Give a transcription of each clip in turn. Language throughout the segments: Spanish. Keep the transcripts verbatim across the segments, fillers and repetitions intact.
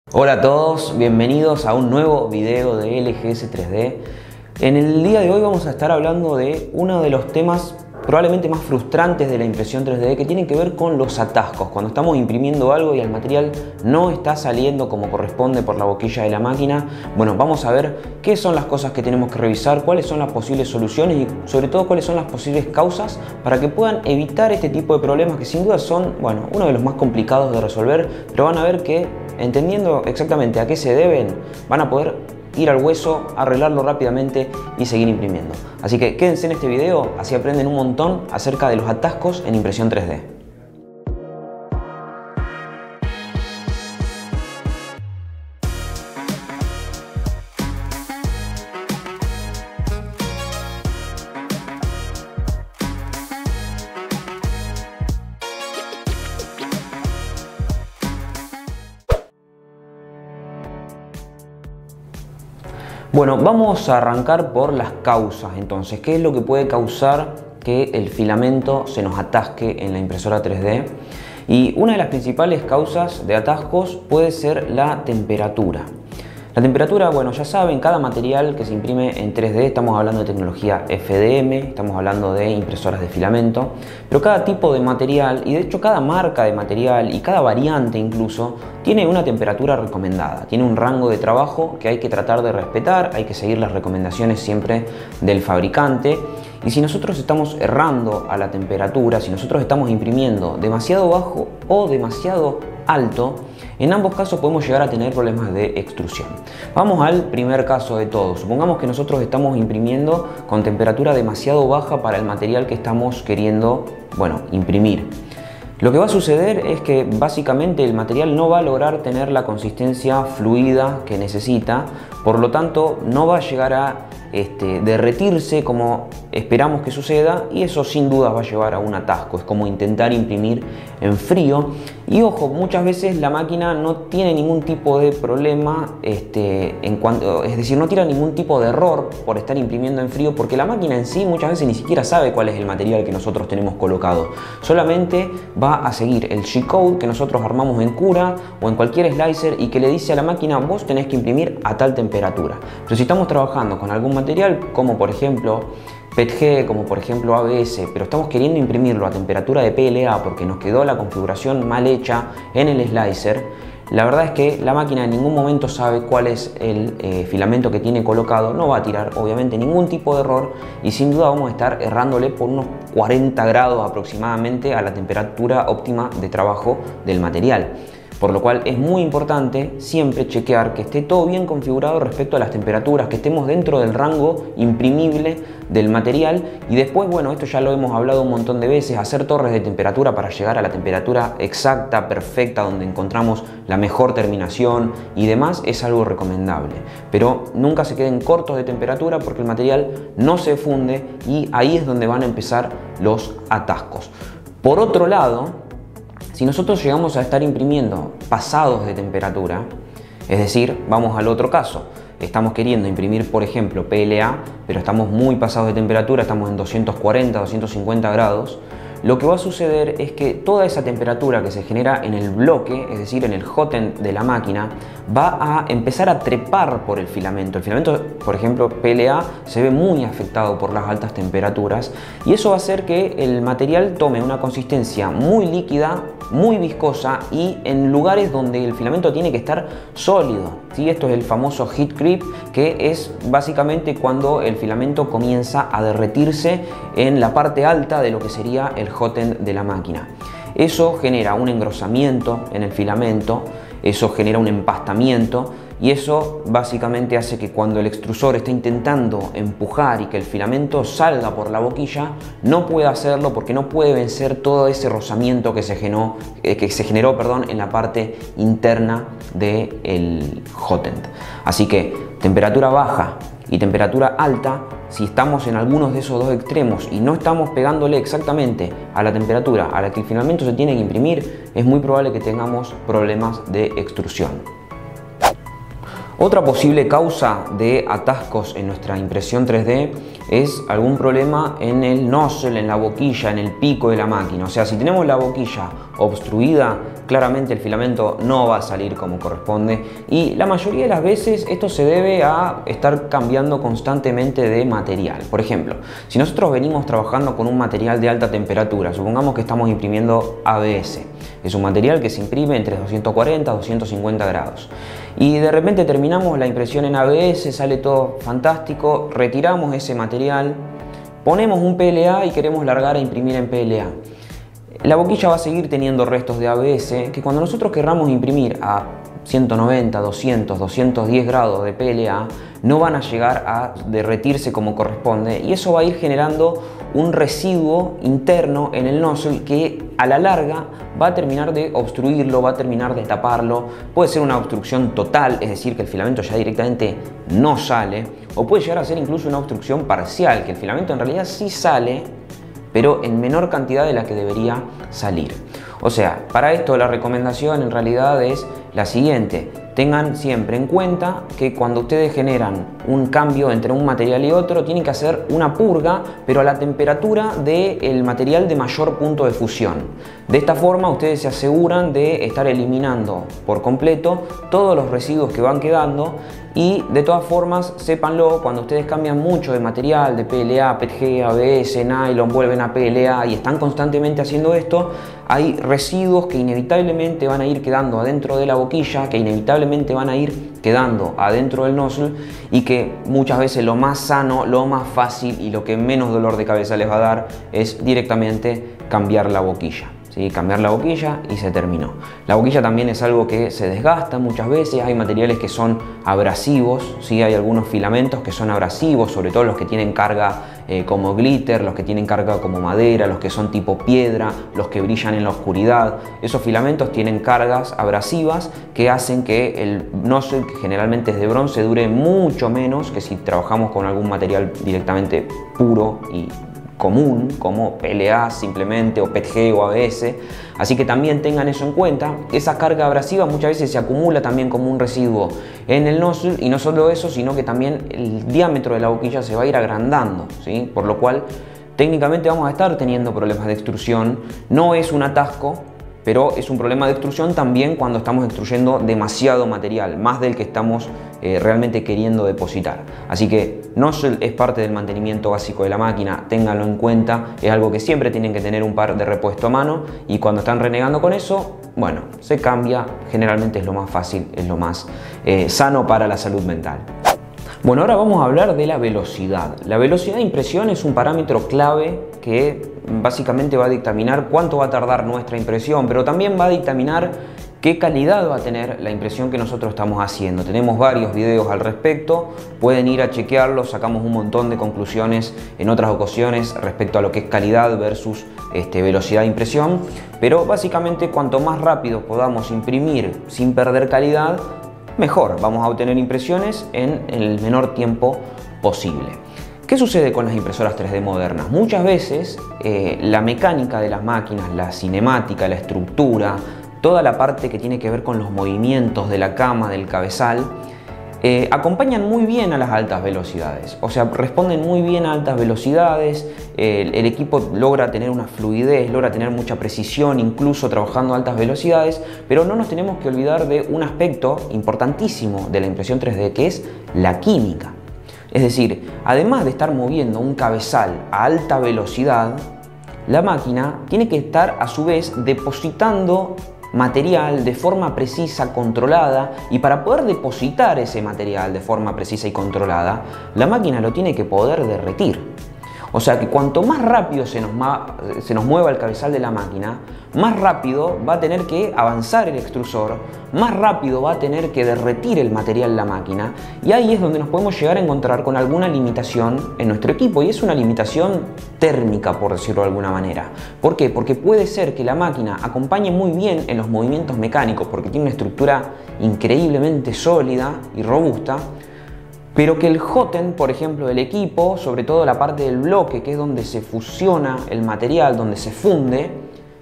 Hola a todos, bienvenidos a un nuevo video de L G S tres D. En el día de hoy vamos a estar hablando de uno de los temas probablemente más frustrantes de la impresión tres D, que tienen que ver con los atascos. Cuando estamos imprimiendo algo y el material no está saliendo como corresponde por la boquilla de la máquina, bueno, vamos a ver qué son las cosas que tenemos que revisar, cuáles son las posibles soluciones y sobre todo cuáles son las posibles causas para que puedan evitar este tipo de problemas que sin duda son, bueno, uno de los más complicados de resolver, pero van a ver que entendiendo exactamente a qué se deben, van a poder ir al hueso, arreglarlo rápidamente y seguir imprimiendo. Así que quédense en este video, así aprenden un montón acerca de los atascos en impresión tres D. Bueno, vamos a arrancar por las causas entonces. ¿Qué es lo que puede causar que el filamento se nos atasque en la impresora tres D? Y una de las principales causas de atascos puede ser la temperatura. La temperatura, bueno, ya saben, cada material que se imprime en tres D, estamos hablando de tecnología F D M, estamos hablando de impresoras de filamento, pero cada tipo de material, y de hecho cada marca de material y cada variante incluso, tiene una temperatura recomendada, tiene un rango de trabajo que hay que tratar de respetar, hay que seguir las recomendaciones siempre del fabricante. Y si nosotros estamos errando a la temperatura, si nosotros estamos imprimiendo demasiado bajo o demasiado alto, en ambos casos podemos llegar a tener problemas de extrusión. Vamos al primer caso de todos. Supongamos que nosotros estamos imprimiendo con temperatura demasiado baja para el material que estamos queriendo, bueno, imprimir. Lo que va a suceder es que básicamente el material no va a lograr tener la consistencia fluida que necesita, por lo tanto no va a llegar a este, derretirse como esperamos que suceda, y eso sin duda va a llevar a un atasco. Es como intentar imprimir en frío. Y ojo, muchas veces la máquina no tiene ningún tipo de problema, este, en cuanto, es decir, no tira ningún tipo de error por estar imprimiendo en frío, porque la máquina en sí muchas veces ni siquiera sabe cuál es el material que nosotros tenemos colocado. Solamente va a seguir el G-code que nosotros armamos en Cura o en cualquier slicer y que le dice a la máquina: vos tenés que imprimir a tal temperatura. Pero si estamos trabajando con algún material como por ejemplo P E T G, como por ejemplo A B S, pero estamos queriendo imprimirlo a temperatura de P L A porque nos quedó la configuración mal hecha en el slicer, la verdad es que la máquina en ningún momento sabe cuál es el eh, filamento que tiene colocado, no va a tirar obviamente ningún tipo de error y sin duda vamos a estar errándole por unos cuarenta grados aproximadamente a la temperatura óptima de trabajo del material. Por lo cual es muy importante siempre chequear que esté todo bien configurado respecto a las temperaturas, que estemos dentro del rango imprimible del material. Y después, bueno, esto ya lo hemos hablado un montón de veces, hacer torres de temperatura para llegar a la temperatura exacta, perfecta, donde encontramos la mejor terminación y demás, es algo recomendable. Pero nunca se queden cortos de temperatura porque el material no se funde y ahí es donde van a empezar los atascos. Por otro lado, si nosotros llegamos a estar imprimiendo pasados de temperatura, es decir, vamos al otro caso, estamos queriendo imprimir por ejemplo P L A, pero estamos muy pasados de temperatura, estamos en doscientos cuarenta, doscientos cincuenta grados, lo que va a suceder es que toda esa temperatura que se genera en el bloque, es decir, en el hotend de la máquina, va a empezar a trepar por el filamento. El filamento, por ejemplo, P L A, se ve muy afectado por las altas temperaturas y eso va a hacer que el material tome una consistencia muy líquida, muy viscosa y en lugares donde el filamento tiene que estar sólido, ¿sí? Esto es el famoso heat creep, que es básicamente cuando el filamento comienza a derretirse en la parte alta de lo que sería el hotend de la máquina. Eso genera un engrosamiento en el filamento, eso genera un empastamiento y eso básicamente hace que cuando el extrusor está intentando empujar y que el filamento salga por la boquilla, no pueda hacerlo porque no puede vencer todo ese rozamiento que se generó, eh, que se generó perdón, en la parte interna del hotend. Así que temperatura baja y temperatura alta, si estamos en algunos de esos dos extremos y no estamos pegándole exactamente a la temperatura a la que el filamento se tiene que imprimir, es muy probable que tengamos problemas de extrusión. Otra posible causa de atascos en nuestra impresión tres D es algún problema en el nozzle, en la boquilla, en el pico de la máquina. O sea, si tenemos la boquilla obstruida, claramente el filamento no va a salir como corresponde, y la mayoría de las veces esto se debe a estar cambiando constantemente de material. Por ejemplo, si nosotros venimos trabajando con un material de alta temperatura, supongamos que estamos imprimiendo A B S, es un material que se imprime entre doscientos cuarenta a doscientos cincuenta grados, y de repente terminamos la impresión en A B S, sale todo fantástico, retiramos ese material, ponemos un P L A y queremos largar a imprimir en P L A. La boquilla va a seguir teniendo restos de A B S que cuando nosotros querramos imprimir a ciento noventa, doscientos, doscientos diez grados de P L A no van a llegar a derretirse como corresponde, y eso va a ir generando un residuo interno en el nozzle que a la larga va a terminar de obstruirlo, va a terminar de taparlo. Puede ser una obstrucción total, es decir, que el filamento ya directamente no sale, o puede llegar a ser incluso una obstrucción parcial, que el filamento en realidad sí sale, pero en menor cantidad de la que debería salir. O sea, para esto la recomendación en realidad es la siguiente: tengan siempre en cuenta que cuando ustedes generan un cambio entre un material y otro, tienen que hacer una purga, pero a la temperatura del material de mayor punto de fusión. De esta forma ustedes se aseguran de estar eliminando por completo todos los residuos que van quedando, y de todas formas, sépanlo, cuando ustedes cambian mucho de material, de P L A, P E T G, A B S, nylon, vuelven a P L A y están constantemente haciendo esto, hay residuos que inevitablemente van a ir quedando adentro de la boquilla, que inevitablemente van a ir quedando adentro del nozzle, y que muchas veces lo más sano, lo más fácil y lo que menos dolor de cabeza les va a dar es directamente cambiar la boquilla. ¿Sí? Cambiar la boquilla y se terminó. La boquilla también es algo que se desgasta muchas veces, hay materiales que son abrasivos, ¿sí? Hay algunos filamentos que son abrasivos, sobre todo los que tienen carga eh, como glitter, los que tienen carga como madera, los que son tipo piedra, los que brillan en la oscuridad. Esos filamentos tienen cargas abrasivas que hacen que el nozzle, que generalmente es de bronce, dure mucho menos que si trabajamos con algún material directamente puro y común como P L A simplemente, o P E T G o A B S. Así que también tengan eso en cuenta. Esa carga abrasiva muchas veces se acumula también como un residuo en el nozzle, y no solo eso, sino que también el diámetro de la boquilla se va a ir agrandando, ¿sí? Por lo cual técnicamente vamos a estar teniendo problemas de extrusión. No es un atasco, pero es un problema de extrusión también cuando estamos extruyendo demasiado material, más del que estamos eh, realmente queriendo depositar. Así que nozzle es parte del mantenimiento básico de la máquina, ténganlo en cuenta, es algo que siempre tienen que tener un par de repuesto a mano, y cuando están renegando con eso, bueno, se cambia, generalmente es lo más fácil, es lo más eh, sano para la salud mental. Bueno, ahora vamos a hablar de la velocidad. La velocidad de impresión es un parámetro clave que básicamente va a dictaminar cuánto va a tardar nuestra impresión, pero también va a dictaminar qué calidad va a tener la impresión que nosotros estamos haciendo. Tenemos varios videos al respecto, pueden ir a chequearlos, sacamos un montón de conclusiones en otras ocasiones respecto a lo que es calidad versus este, velocidad de impresión, pero básicamente cuanto más rápido podamos imprimir sin perder calidad, mejor vamos a obtener impresiones en el menor tiempo posible. ¿Qué sucede con las impresoras tres D modernas? Muchas veces eh, la mecánica de las máquinas, la cinemática, la estructura, toda la parte que tiene que ver con los movimientos de la cama, del cabezal, eh, acompañan muy bien a las altas velocidades. O sea, responden muy bien a altas velocidades, eh, el, el equipo logra tener una fluidez, logra tener mucha precisión, incluso trabajando a altas velocidades, pero no nos tenemos que olvidar de un aspecto importantísimo de la impresión tres D, que es la química. Es decir, además de estar moviendo un cabezal a alta velocidad, la máquina tiene que estar a su vez depositando material de forma precisa, controlada, y para poder depositar ese material de forma precisa y controlada, la máquina lo tiene que poder derretir. O sea que cuanto más rápido se nos, se nos mueva el cabezal de la máquina, más rápido va a tener que avanzar el extrusor, más rápido va a tener que derretir el material la máquina, y ahí es donde nos podemos llegar a encontrar con alguna limitación en nuestro equipo, y es una limitación térmica, por decirlo de alguna manera. ¿Por qué? Porque puede ser que la máquina acompañe muy bien en los movimientos mecánicos, porque tiene una estructura increíblemente sólida y robusta, pero que el hotend, por ejemplo, del equipo, sobre todo la parte del bloque, que es donde se fusiona el material, donde se funde,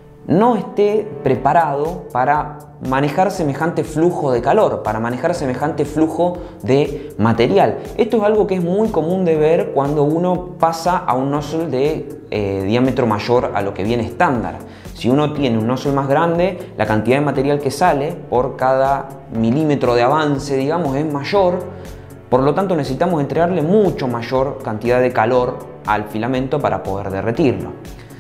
no esté preparado para manejar semejante flujo de calor, para manejar semejante flujo de material. Esto es algo que es muy común de ver cuando uno pasa a un nozzle de eh, diámetro mayor a lo que viene estándar. Si uno tiene un nozzle más grande, la cantidad de material que sale por cada milímetro de avance, digamos, es mayor. Por lo tanto, necesitamos entregarle mucho mayor cantidad de calor al filamento para poder derretirlo.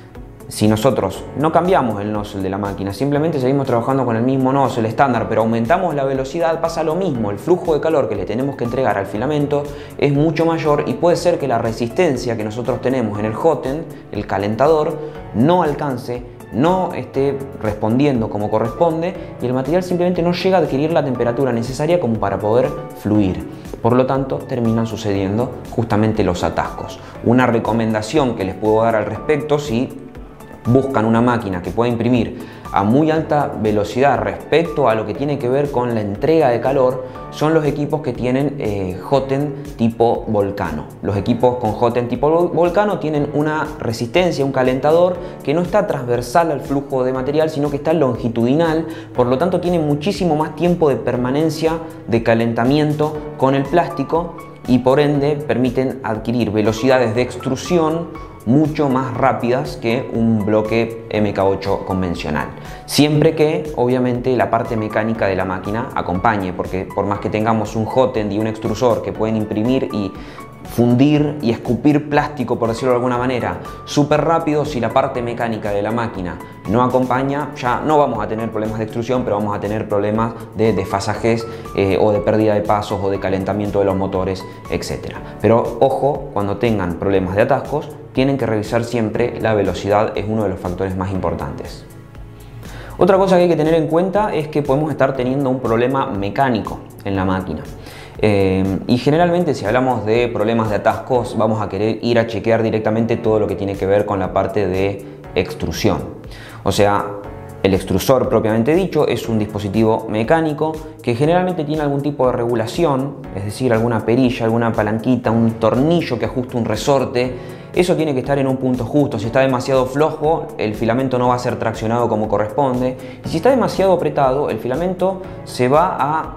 Si nosotros no cambiamos el nozzle de la máquina, simplemente seguimos trabajando con el mismo nozzle estándar, pero aumentamos la velocidad, pasa lo mismo. El flujo de calor que le tenemos que entregar al filamento es mucho mayor y puede ser que la resistencia que nosotros tenemos en el hot end, el calentador, no alcance, no esté respondiendo como corresponde y el material simplemente no llega a adquirir la temperatura necesaria como para poder fluir. Por lo tanto, terminan sucediendo justamente los atascos. Una recomendación que les puedo dar al respecto, si buscan una máquina que pueda imprimir a muy alta velocidad respecto a lo que tiene que ver con la entrega de calor, son los equipos que tienen eh, hot end tipo Volcano. Los equipos con hot end tipo Volcano tienen una resistencia, un calentador que no está transversal al flujo de material, sino que está longitudinal, por lo tanto tiene muchísimo más tiempo de permanencia de calentamiento con el plástico y por ende permiten adquirir velocidades de extrusión mucho más rápidas que un bloque M K ocho convencional. Siempre que, obviamente, la parte mecánica de la máquina acompañe, porque por más que tengamos un hot end y un extrusor que pueden imprimir y fundir y escupir plástico, por decirlo de alguna manera, súper rápido, si la parte mecánica de la máquina no acompaña, ya no vamos a tener problemas de extrusión, pero vamos a tener problemas de desfasajes eh, o de pérdida de pasos o de calentamiento de los motores, etcétera. Pero ojo, cuando tengan problemas de atascos, tienen que revisar siempre la velocidad, es uno de los factores más importantes. Otra cosa que hay que tener en cuenta es que podemos estar teniendo un problema mecánico en la máquina. Eh, y generalmente si hablamos de problemas de atascos vamos a querer ir a chequear directamente todo lo que tiene que ver con la parte de extrusión. O sea, el extrusor propiamente dicho es un dispositivo mecánico que generalmente tiene algún tipo de regulación, es decir, alguna perilla, alguna palanquita, un tornillo que ajuste un resorte. Eso tiene que estar en un punto justo. Si está demasiado flojo, el filamento no va a ser traccionado como corresponde. Y si está demasiado apretado, el filamento se va a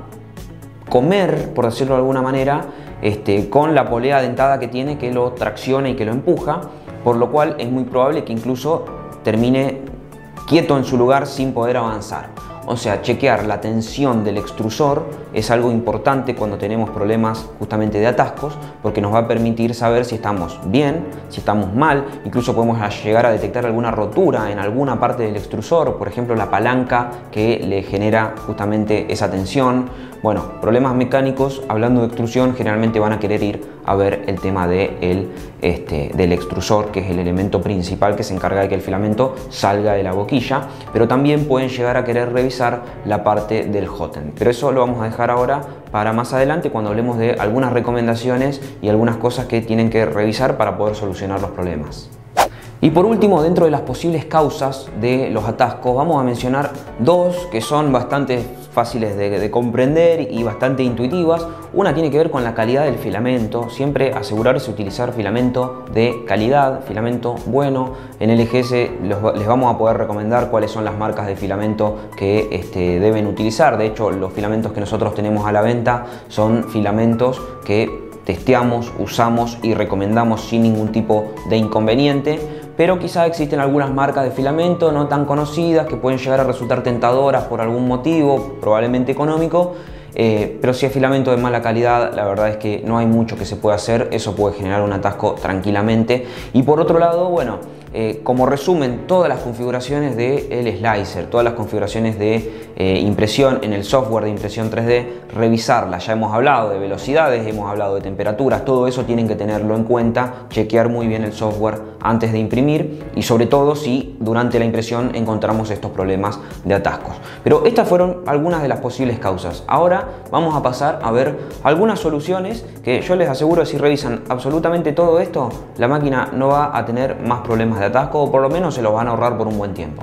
comer, por decirlo de alguna manera, este, con la polea dentada que tiene, que lo tracciona y que lo empuja, por lo cual es muy probable que incluso termine quieto en su lugar sin poder avanzar. O sea, chequear la tensión del extrusor es algo importante cuando tenemos problemas justamente de atascos, porque nos va a permitir saber si estamos bien, si estamos mal. Incluso podemos llegar a detectar alguna rotura en alguna parte del extrusor, por ejemplo la palanca que le genera justamente esa tensión. Bueno, problemas mecánicos, hablando de extrusión, generalmente van a querer ir a ver el tema de el, este, del extrusor, que es el elemento principal que se encarga de que el filamento salga de la boquilla, pero también pueden llegar a querer revisar la parte del hot end. Pero eso lo vamos a dejar ahora para más adelante, cuando hablemos de algunas recomendaciones y algunas cosas que tienen que revisar para poder solucionar los problemas. Y por último, dentro de las posibles causas de los atascos, vamos a mencionar dos que son bastante fáciles de, de comprender y bastante intuitivas. Una tiene que ver con la calidad del filamento. Siempre asegurarse de utilizar filamento de calidad, filamento bueno. En L G S los, les vamos a poder recomendar cuáles son las marcas de filamento que este, deben utilizar. De hecho, los filamentos que nosotros tenemos a la venta son filamentos que testeamos, usamos y recomendamos sin ningún tipo de inconveniente. Pero quizá existen algunas marcas de filamento no tan conocidas que pueden llegar a resultar tentadoras por algún motivo, probablemente económico, eh, pero si es filamento de mala calidad, la verdad es que no hay mucho que se pueda hacer, eso puede generar un atasco tranquilamente. Y por otro lado, bueno, eh, como resumen, todas las configuraciones del slicer, todas las configuraciones de eh, impresión en el software de impresión tres D, revisarlas. Ya hemos hablado de velocidades, hemos hablado de temperaturas, todo eso tienen que tenerlo en cuenta, chequear muy bien el software antes de imprimir y sobre todo si durante la impresión encontramos estos problemas de atascos. Pero estas fueron algunas de las posibles causas. Ahora vamos a pasar a ver algunas soluciones que yo les aseguro, si revisan absolutamente todo esto, la máquina no va a tener más problemas de atasco, o por lo menos se los van a ahorrar por un buen tiempo.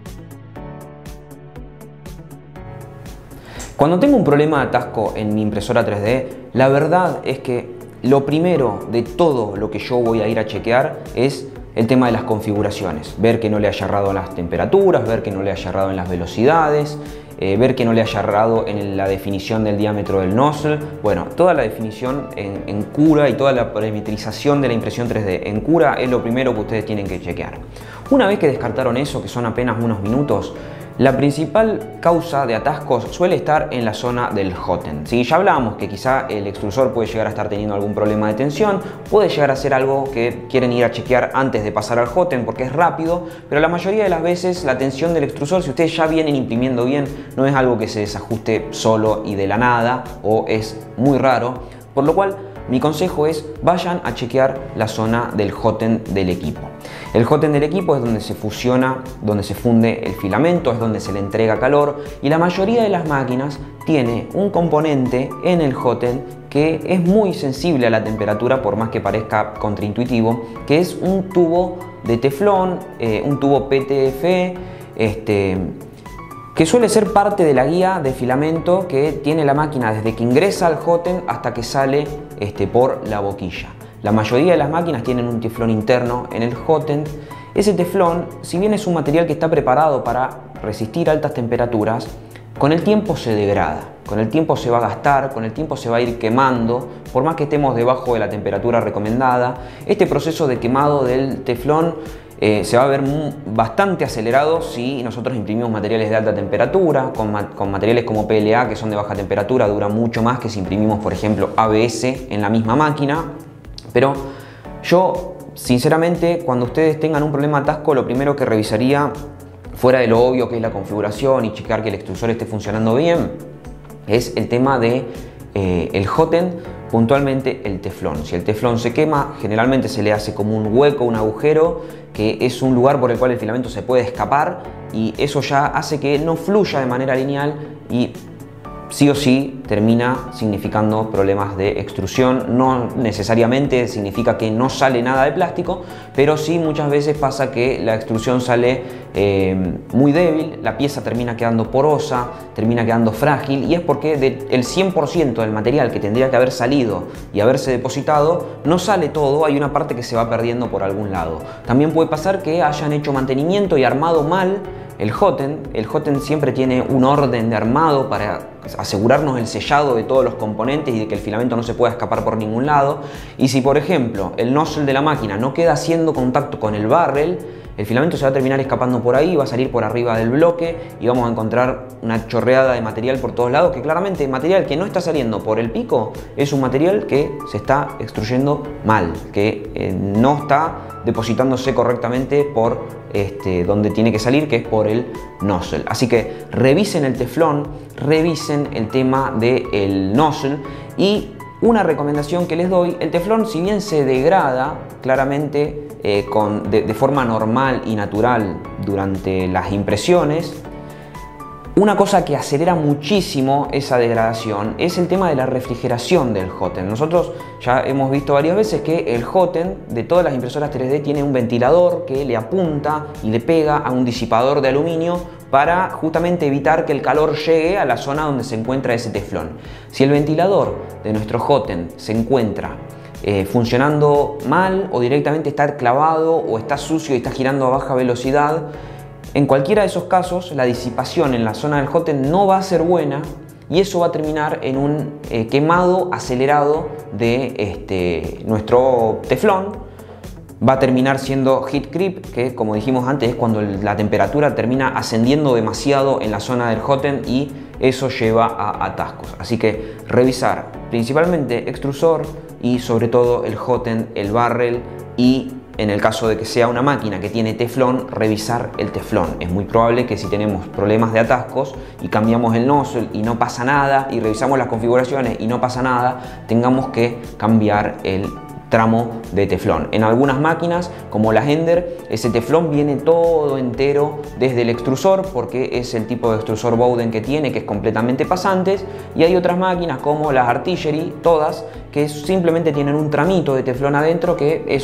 Cuando tengo un problema de atasco en mi impresora tres D, la verdad es que lo primero de todo lo que yo voy a ir a chequear es el tema de las configuraciones, ver que no le haya errado en las temperaturas, ver que no le haya errado en las velocidades, eh, ver que no le haya errado en la definición del diámetro del nozzle. Bueno, toda la definición en, en Cura y toda la parametrización de la impresión tres D en Cura es lo primero que ustedes tienen que chequear. Una vez que descartaron eso, que son apenas unos minutos, la principal causa de atascos suele estar en la zona del hot end. ¿Sí? Ya hablábamos que quizá el extrusor puede llegar a estar teniendo algún problema de tensión, puede llegar a ser algo que quieren ir a chequear antes de pasar al hot end porque es rápido, pero la mayoría de las veces la tensión del extrusor, si ustedes ya vienen imprimiendo bien, no es algo que se desajuste solo y de la nada, o es muy raro, por lo cual mi consejo es vayan a chequear la zona del hot end del equipo. El hot end del equipo es donde se fusiona, donde se funde el filamento, es donde se le entrega calor, y la mayoría de las máquinas tiene un componente en el hot end que es muy sensible a la temperatura, por más que parezca contraintuitivo, que es un tubo de teflón, eh, un tubo P T F, este, que suele ser parte de la guía de filamento que tiene la máquina desde que ingresa al hot end hasta que sale este, por la boquilla. La mayoría de las máquinas tienen un teflón interno en el hot end. Ese teflón, si bien es un material que está preparado para resistir altas temperaturas, con el tiempo se degrada, con el tiempo se va a gastar, con el tiempo se va a ir quemando, por más que estemos debajo de la temperatura recomendada. Este proceso de quemado del teflón eh, se va a ver muy, bastante acelerado si nosotros imprimimos materiales de alta temperatura, con, ma con materiales como P L A que son de baja temperatura, dura mucho más que si imprimimos, por ejemplo, A B S en la misma máquina. Pero yo, sinceramente, cuando ustedes tengan un problema de atasco, lo primero que revisaría, fuera de lo obvio que es la configuración y checar que el extrusor esté funcionando bien, es el tema de eh, el hot end, puntualmente el teflón. Si el teflón se quema, generalmente se le hace como un hueco, un agujero, que es un lugar por el cual el filamento se puede escapar, y eso ya hace que no fluya de manera lineal y sí o sí termina significando problemas de extrusión. No necesariamente significa que no sale nada de plástico, pero sí muchas veces pasa que la extrusión sale eh, muy débil, la pieza termina quedando porosa, termina quedando frágil, y es porque del cien por ciento del material que tendría que haber salido y haberse depositado, no sale todo, hay una parte que se va perdiendo por algún lado. También puede pasar que hayan hecho mantenimiento y armado mal el hot end. El hot end siempre tiene un orden de armado para asegurarnos el sellado de todos los componentes y de que el filamento no se pueda escapar por ningún lado. Y si, por ejemplo, el nozzle de la máquina no queda haciendo contacto con el barrel, el filamento se va a terminar escapando por ahí, va a salir por arriba del bloque y vamos a encontrar una chorreada de material por todos lados, que claramente el material que no está saliendo por el pico es un material que se está extruyendo mal, que eh, no está depositándose correctamente por este, donde tiene que salir, que es por el nozzle. Así que revisen el teflón, revisen el tema del nozzle. Y una recomendación que les doy: el teflón, si bien se degrada claramente eh, con, de, de forma normal y natural durante las impresiones, una cosa que acelera muchísimo esa degradación es el tema de la refrigeración del hot end. Nosotros ya hemos visto varias veces que el hot end de todas las impresoras tres D tiene un ventilador que le apunta y le pega a un disipador de aluminio para justamente evitar que el calor llegue a la zona donde se encuentra ese teflón. Si el ventilador de nuestro hot end se encuentra eh, funcionando mal, o directamente está clavado, o está sucio y está girando a baja velocidad, en cualquiera de esos casos la disipación en la zona del hot end no va a ser buena, y eso va a terminar en un eh, quemado acelerado de este, nuestro teflón. Va a terminar siendo heat creep, que como dijimos antes es cuando la temperatura termina ascendiendo demasiado en la zona del hot end y eso lleva a atascos. Así que revisar principalmente extrusor y sobre todo el hot end, el barrel, y en el caso de que sea una máquina que tiene teflón, revisar el teflón. Es muy probable que si tenemos problemas de atascos y cambiamos el nozzle y no pasa nada, y revisamos las configuraciones y no pasa nada, tengamos que cambiar el tramo de teflón. En algunas máquinas como la Ender, ese teflón viene todo entero desde el extrusor, porque es el tipo de extrusor Bowden que tiene, que es completamente pasantes, y hay otras máquinas como las Artillery, todas, que simplemente tienen un tramito de teflón adentro, que es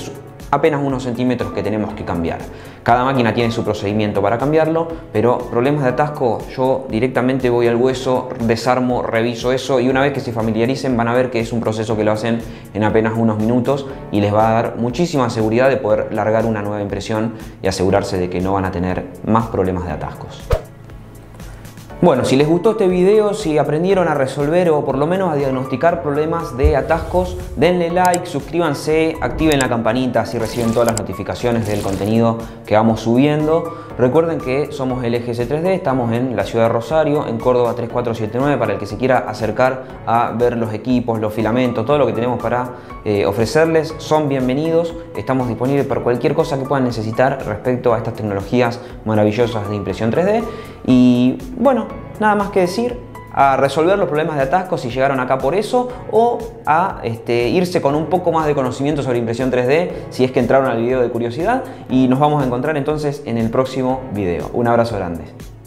apenas unos centímetros que tenemos que cambiar. Cada máquina tiene su procedimiento para cambiarlo, pero problemas de atasco, yo directamente voy al hueso, desarmo, reviso eso, y una vez que se familiaricen van a ver que es un proceso que lo hacen en apenas unos minutos y les va a dar muchísima seguridad de poder largar una nueva impresión y asegurarse de que no van a tener más problemas de atascos. Bueno, si les gustó este video, si aprendieron a resolver o por lo menos a diagnosticar problemas de atascos, denle like, suscríbanse, activen la campanita así reciben todas las notificaciones del contenido que vamos subiendo. Recuerden que somos L G C tres D, estamos en la ciudad de Rosario, en Córdoba tres cuatro siete nueve, para el que se quiera acercar a ver los equipos, los filamentos, todo lo que tenemos para eh, ofrecerles, son bienvenidos. Estamos disponibles para cualquier cosa que puedan necesitar respecto a estas tecnologías maravillosas de impresión tres D. Y bueno, nada más que decir, a resolver los problemas de atascos si llegaron acá por eso, o a este, irse con un poco más de conocimiento sobre impresión tres D si es que entraron al video de curiosidad, y nos vamos a encontrar entonces en el próximo video. Un abrazo grande.